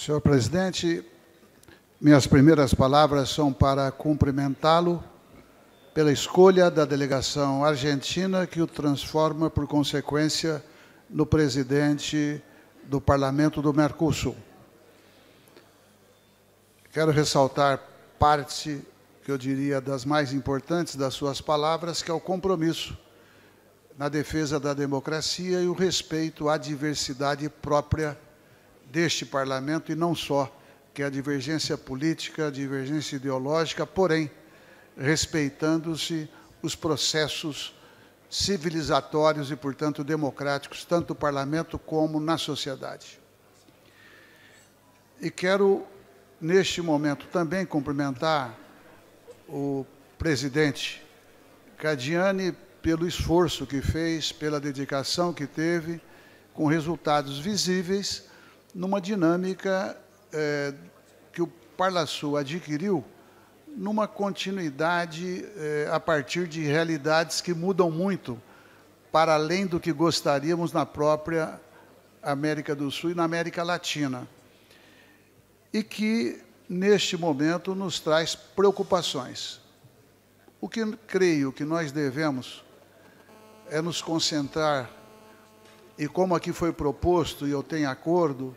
Senhor presidente, minhas primeiras palavras são para cumprimentá-lo pela escolha da delegação argentina que o transforma, por consequência, no presidente do Parlamento do Mercosul. Quero ressaltar parte, que eu diria, das mais importantes das suas palavras, que é o compromisso na defesa da democracia e o respeito à diversidade própria deste parlamento, e não só, que é a divergência política, a divergência ideológica, porém, respeitando-se os processos civilizatórios e, portanto, democráticos, tanto no parlamento como na sociedade. E quero, neste momento, também cumprimentar o presidente Cadiani pelo esforço que fez, pela dedicação que teve, com resultados visíveis, numa dinâmica que o Parlasul adquiriu, numa continuidade a partir de realidades que mudam muito, para além do que gostaríamos na própria América do Sul e na América Latina, e que, neste momento, nos traz preocupações. O que creio que nós devemos é nos concentrar, e como aqui foi proposto, e eu tenho acordo,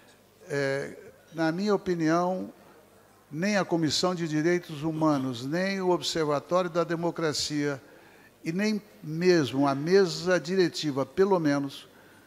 na minha opinião, nem a Comissão de Direitos Humanos, nem o Observatório da Democracia, e nem mesmo a mesa diretiva, pelo menos,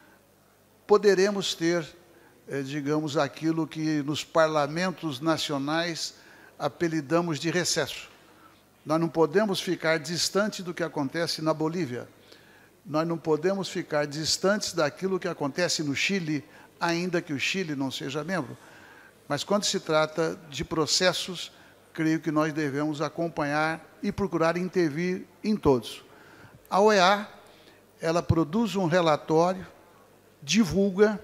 poderemos ter, digamos, aquilo que nos parlamentos nacionais apelidamos de recesso. Nós não podemos ficar distante do que acontece na Bolívia. Nós não podemos ficar distantes daquilo que acontece no Chile, ainda que o Chile não seja membro. Mas, quando se trata de processos, creio que nós devemos acompanhar e procurar intervir em todos. A OEA, ela produz um relatório, divulga,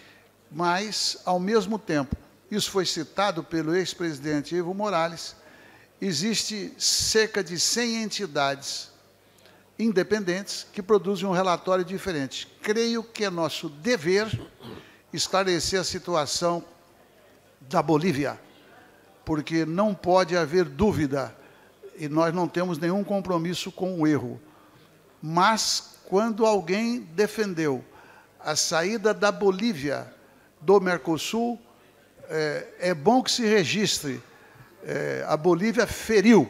mas, ao mesmo tempo, isso foi citado pelo ex-presidente Evo Morales, existe cerca de 100 entidades independentes que produzem um relatório diferente. Creio que é nosso dever esclarecer a situação da Bolívia, porque não pode haver dúvida, e nós não temos nenhum compromisso com o erro. Mas, quando alguém defendeu a saída da Bolívia do Mercosul, é bom que se registre. A Bolívia feriu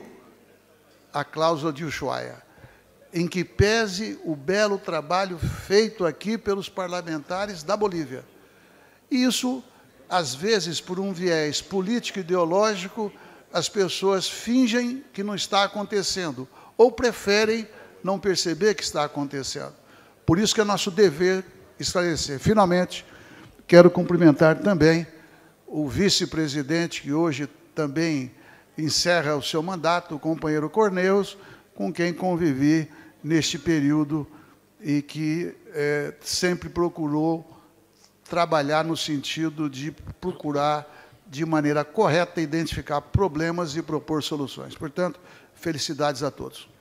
a cláusula de Ushuaia, em que pese o belo trabalho feito aqui pelos parlamentares da Bolívia. E isso, às vezes, por um viés político-ideológico, as pessoas fingem que não está acontecendo, ou preferem não perceber que está acontecendo. Por isso que é nosso dever esclarecer. Finalmente, quero cumprimentar também o vice-presidente, que hoje também encerra o seu mandato, o companheiro Corneus, com quem convivi neste período e que sempre procurou trabalhar no sentido de procurar, de maneira correta, identificar problemas e propor soluções. Portanto, felicidades a todos.